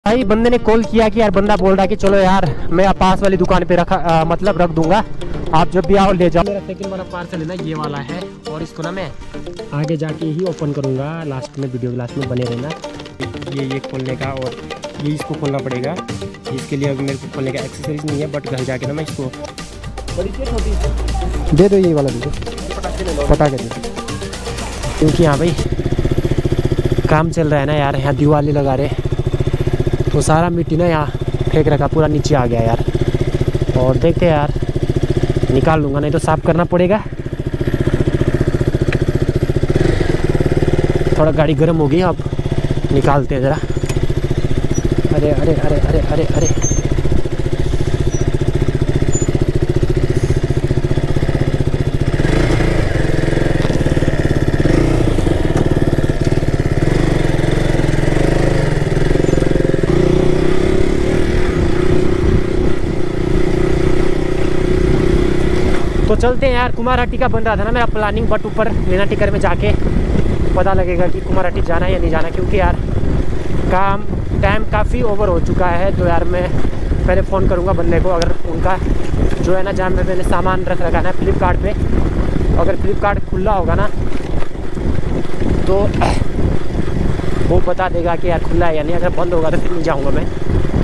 भाई बंदे ने कॉल किया कि यार बंदा बोल रहा कि चलो यार मैं पास वाली दुकान पे मतलब रख दूंगा, आप जब भी आओ ले जाओ। मेरा सेकंड वाला पार्सल है ना ये वाला है, और इसको ना मैं आगे जाके ही ओपन करूंगा। लास्ट में वीडियो लास्ट में बने रहना। ये खोलने का और ये इसको खोलना पड़ेगा। इसके लिए अभी मेरे को खोलने का एक्सेसरीज नहीं है, बट घर जाके ना मैं इसको दे दो, ये वाला दे दो, पटाखे दे दो। क्योंकि हाँ भाई काम चल रहा है ना यार, यहाँ दिवाली लगा रहे तो सारा मिट्टी ना यहाँ फेंक रखा, पूरा नीचे आ गया यार। और देखते हैं यार, निकाल लूँगा, नहीं तो साफ़ करना पड़ेगा। थोड़ा गाड़ी गर्म हो गई, अब निकालते हैं ज़रा। अरे अरे अरे अरे अरे अरे तो चलते हैं यार। कुमारहट्टी का बन रहा था ना मेरा प्लानिंग, बट ऊपर लेना टिकर में जाके पता लगेगा कि कुमारहट्टी जाना है या नहीं जाना। क्योंकि यार टाइम काफ़ी ओवर हो चुका है। तो यार मैं पहले फ़ोन करूँगा बंदे को, अगर उनका जो है ना जहाँ में मैंने सामान रख रखा है फ्लिपकार्ट पे, अगर फ्लिपकार्ट खुला होगा ना तो वो बता देगा कि यार खुला है या नहीं। अगर बंद होगा तो फिर नहीं जाऊँगा मैं,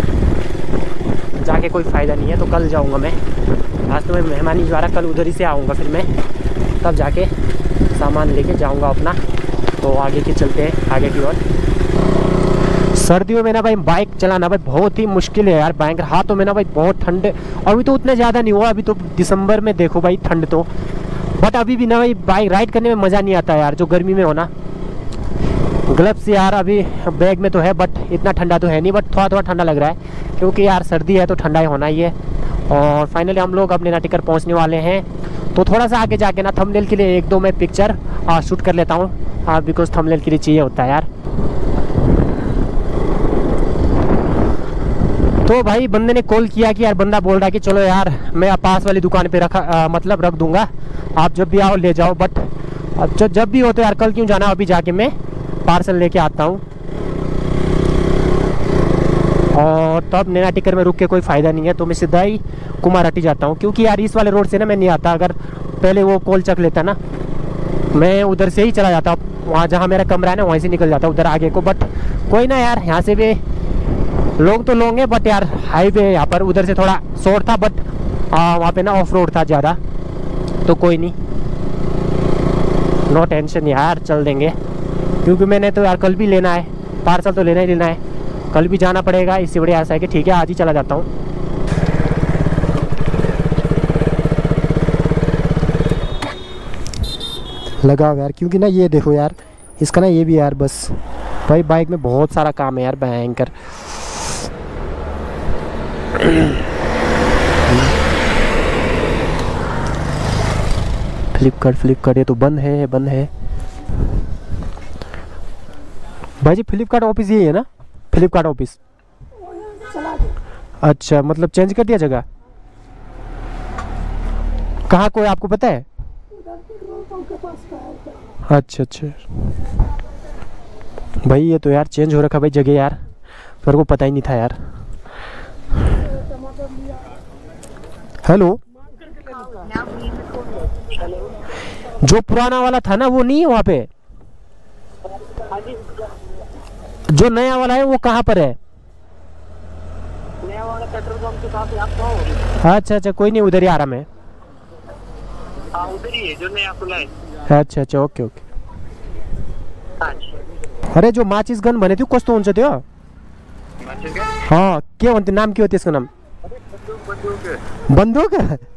जाके कोई फ़ायदा नहीं है। तो कल जाऊँगा मैं। आज तो मैं मेहमानी जा रहा, कल उधर ही से आऊँगा, फिर मैं तब जाके सामान लेके जाऊँगा अपना। तो आगे के चलते हैं, आगे की ओर। सर्दियों में ना भाई बाइक चलाना भाई बहुत ही मुश्किल है यार। बाइक हाथों में ना भाई बहुत ठंड, अभी तो उतने ज़्यादा नहीं हुआ, अभी तो दिसंबर में देखो भाई ठंड तो, बट अभी भी ना भाई बाइक राइड करने में मज़ा नहीं आता यार, जो गर्मी में हो ना। ग्लव्स यार अभी बैग में तो है, बट इतना ठंडा तो है नहीं, बट थोड़ा थोड़ा ठंडा लग रहा है क्योंकि यार सर्दी है तो ठंडा ही होना ही है। और फाइनली हम लोग अपने नाटिकर पहुंचने वाले हैं। तो थोड़ा सा आगे जाके ना थंबनेल के लिए एक दो मैं पिक्चर शूट कर लेता हूँ, बिकॉज थंबनेल के लिए चाहिए होता है यार। तो भाई बंदे ने कॉल किया कि यार बंदा बोल रहा कि चलो यार मैं पास वाली दुकान पे मतलब रख दूंगा, आप जब भी आओ ले जाओ। बट अब जब भी हो तो यार कल क्यों जाना, अभी जाके मैं पार्सल लेके आता हूँ। और तब नैना टिकर में रुक के कोई फ़ायदा नहीं है, तो मैं सीधा ही कुमारहट्टी जाता हूँ। क्योंकि यार इस वाले रोड से ना मैं नहीं आता, अगर पहले वो कॉल चक लेता ना मैं उधर से ही चला जाता, वहाँ जहाँ मेरा कमरा है ना वहीं से निकल जाता उधर आगे को। बट कोई ना यार, यहाँ से भी लोग तो लोग हैं, बट यार हाईवे यहाँ पर उधर से थोड़ा शॉर्ट था, बट वहाँ पे ना ऑफ रोड था ज़्यादा। तो कोई नहीं, नो टेंशन यार, चल देंगे। क्योंकि मैंने तो यार कल भी लेना है पार्सल, तो लेना ही लेना है, कल भी जाना पड़ेगा। इससे बढ़िया ऐसा है कि ठीक है आज ही चला जाता हूँ। लगाओ यार, क्योंकि ना ये देखो यार, इसका ना ये भी यार बस भाई बाइक में बहुत सारा काम है यार, भयंकर। फ्लिपकार्ट ये तो बंद है भाई जी। फ्लिपकार्ट ऑफिस यही है ना, फ्लिपकार्ट ऑफिस? अच्छा, मतलब चेंज कर दिया जगह? कहाँ कोई आपको पता है? अच्छा भाई, ये तो यार चेंज हो रखा भाई जगह यार, मेरे को पता ही नहीं था यार। हेलो, जो पुराना वाला था ना वो नहीं है वहाँ पे? जो नया वाला है वो कहाँ पर है? नया वाला पेट्रोल पंप के पास है। अच्छा कोई नहीं, उधर ही आ रहा मैं। हाँ उधर ही है जो नया खुला है। अच्छा ओके। अरे जो माचिस गन बने थे कस्तो हुन्छ त्यो? हाँ, के भन्थे नाम के हो त्यसको नाम? बंदूक?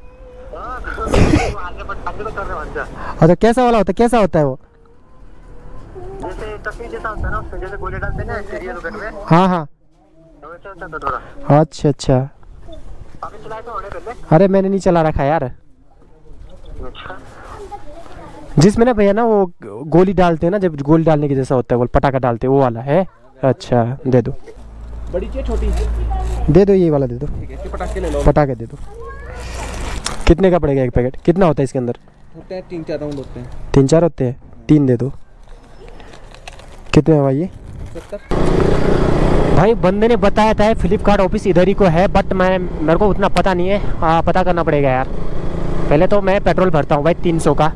अच्छा, कैसा वाला होता है, कैसा होता है वो? जैसे तस्वीर जैसा होता है ना, उसमें जैसे गोले डालते हैं ना सीरियल वगैरह में। हाँ वैसा होता है थोड़ा। अच्छा आपने चलाया तो होने पहले? अरे मैंने नहीं चला रखा यार। अच्छा, जिसमें ना भैया ना वो गोली डालते हैं ना, जब गोली डालने के जैसा होता है वो पटाखा डालते हैं, वो वाला है? अच्छा दे दो। बड़ी चाहिए छोटी? दे दो, ये वाला दे दो। पटाखे ले लो, पटाखे दे दो। कितने का पड़ेगा एक पैकेट? कितना होता है इसके अंदर? होते हैं 3-4 राउंड होते हैं। 3-4 होते हैं? 3 दे दो। कितने है भाई ये? 70। भाई बंदे ने बताया था फ्लिपकार्ट ऑफिस इधर ही को है, बट मेरे को उतना पता नहीं है, पता करना पड़ेगा यार। पहले तो मैं पेट्रोल भरता हूँ भाई 300 का।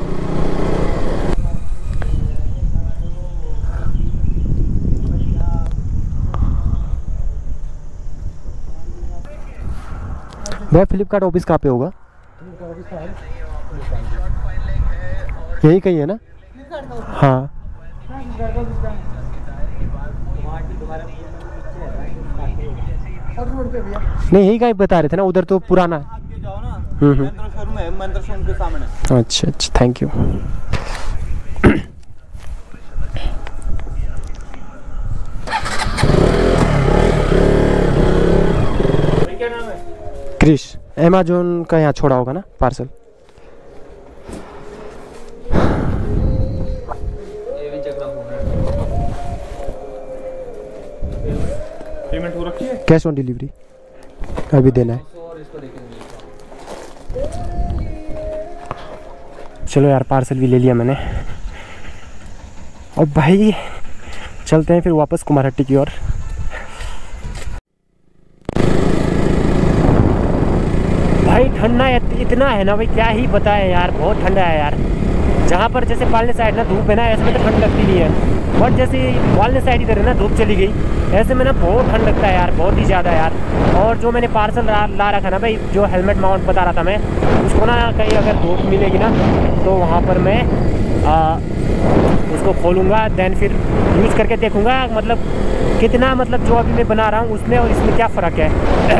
भाई फ्लिपकार्ट ऑफिस कहाँ पे होगा? यही कहीं है ना? हाँ नहीं, यही कहीं बता रहे थे ना, उधर तो पुराना। अच्छा अच्छा, थैंक यू। क्रिश, अमेज़न का यहाँ छोड़ा होगा ना पार्सल। पेमेंट हो रखी है, कैश ऑन डिलीवरी अभी देना है। चलो यार, पार्सल भी ले लिया मैंने। और भाई चलते हैं फिर वापस कुमारहट्टी की ओर। भाई ठंडा इतना है ना भाई, क्या ही बताएं यार, बहुत ठंडा है यार। जहाँ पर जैसे पालने साइड ना धूप है ना, ऐसे में तो ठंड लगती नहीं है, बट जैसे पालने साइड इधर है ना धूप चली गई, ऐसे में ना बहुत ठंड लगता है यार, बहुत ही ज़्यादा यार। और जो मैंने पार्सल ला रखा ना भाई, जो हेलमेट माउंट बता रहा था मैं, उसको ना कहीं अगर धूप मिलेगी ना तो वहाँ पर मैं उसको खोलूँगा, देन फिर यूज़ करके देखूँगा मतलब कितना, मतलब जो अभी मैं बना रहा हूँ उसमें और इसमें क्या फ़र्क है।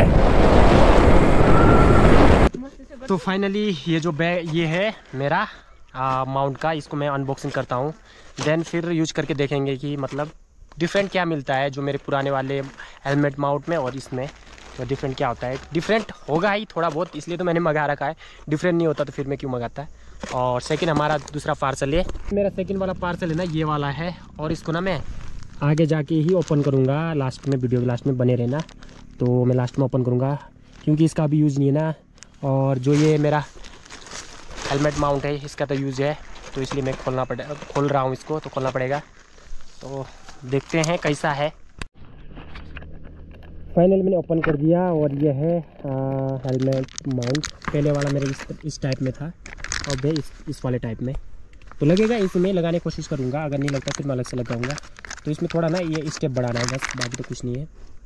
तो फाइनली ये जो बैग ये है मेरा माउंट का, इसको मैं अनबॉक्सिंग करता हूँ, देन फिर यूज करके देखेंगे कि मतलब डिफरेंट क्या मिलता है जो मेरे पुराने वाले हेलमेट माउंट में और इसमें, तो डिफरेंट क्या होता है। डिफरेंट होगा ही थोड़ा बहुत, इसलिए तो मैंने मंगा रखा है। डिफरेंट नहीं होता तो फिर मैं क्यों मंगाता है। और सेकंड हमारा दूसरा पार्सल है, मेरा सेकंड वाला पार्सल है ना, ये वाला है। और इसको ना मैं आगे जाके ही ओपन करूँगा, लास्ट में, वीडियो के लास्ट में बने रहना। तो मैं लास्ट में ओपन करूँगा क्योंकि इसका अभी यूज़ नहीं है ना। और जो ये मेरा हेलमेट माउंट है इसका तो यूज़ है, तो इसलिए मैं खोल रहा हूँ इसको, तो खोलना पड़ेगा। तो देखते हैं कैसा है। फाइनल मैंने ओपन कर दिया और ये है हेलमेट माउंट। पहले वाला मेरे इस टाइप में था और ये इस वाले टाइप में। तो लगेगा, इसमें लगाने की कोशिश करूँगा, अगर नहीं लगता फिर मैं अलग से लगाऊंगा। तो इसमें थोड़ा ना ये स्टेप बढ़ाना है बस, बाकी तो कुछ नहीं है।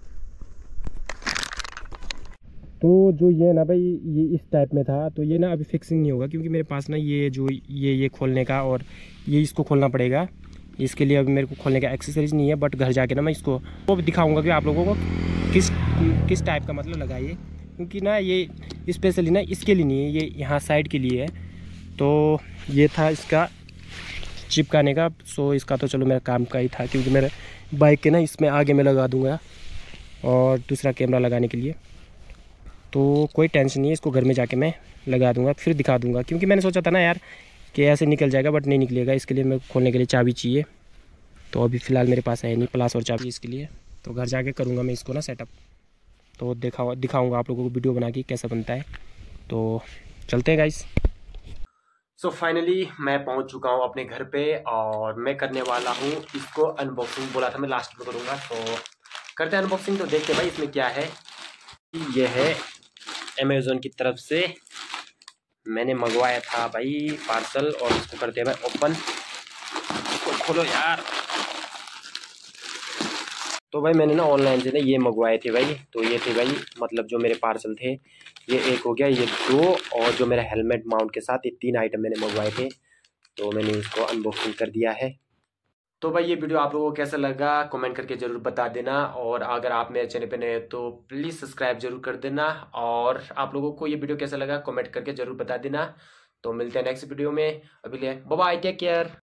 तो जो ये ना भाई ये इस टाइप में था, तो ये ना अभी फिक्सिंग नहीं होगा क्योंकि मेरे पास ना ये जो ये खोलने का और ये इसको खोलना पड़ेगा। इसके लिए अभी मेरे को खोलने का एक्सेसरीज नहीं है, बट घर जाके ना मैं इसको वो भी दिखाऊंगा कि आप लोगों को किस टाइप का मतलब लगाइए, क्योंकि ना ये स्पेशली ना इसके लिए नहीं है, ये यहाँ साइड के लिए है। तो ये था इसका चिपकाने का, सो इसका तो चलो मेरा काम का ही था, क्योंकि मेरे बाइक के ना इसमें आगे में लगा दूँगा और दूसरा कैमरा लगाने के लिए। तो कोई टेंशन नहीं है, इसको घर में जाके मैं लगा दूंगा, फिर दिखा दूंगा। क्योंकि मैंने सोचा था ना यार कि ऐसे निकल जाएगा, बट नहीं निकलेगा। इसके लिए मेरे को खोलने के लिए चाबी चाहिए, तो अभी फ़िलहाल मेरे पास है नहीं प्लास और चाबी इसके लिए। तो घर जाके करूँगा मैं इसको ना सेटअप, तो दिखाऊँगा आप लोगों को वीडियो बना के कैसा बनता है। तो चलते हैं गाइस। सो फाइनली मैं पहुँच चुका हूँ अपने घर पे और मैं करने वाला हूँ इसको अनबॉक्सिंग। बोला था मैं लास्ट में करूँगा, तो करते हैं अनबॉक्सिंग। तो देखते भाई इसमें क्या है। ये है अमेज़न की तरफ से मैंने मंगवाया था भाई पार्सल, और इसको करते हैं भाई ओपन। इसको खोलो यार। तो भाई मैंने ना ऑनलाइन से ना ये मंगवाए थे भाई। तो ये थे भाई मतलब जो मेरे पार्सल थे, ये एक हो गया, ये 2, और जो मेरा हेलमेट माउंट के साथ ये 3 आइटम मैंने मंगवाए थे। तो मैंने इसको अनबॉक्सिंग कर दिया है। तो भाई ये वीडियो आप लोगों को कैसा लगा कमेंट करके ज़रूर बता देना, और अगर आप मेरे चैनल पे नए हैं तो प्लीज़ सब्सक्राइब जरूर कर देना। और आप लोगों को ये वीडियो कैसा लगा कमेंट करके ज़रूर बता देना। तो मिलते हैं नेक्स्ट वीडियो में, अभी लिए बाय बाय, टेक केयर।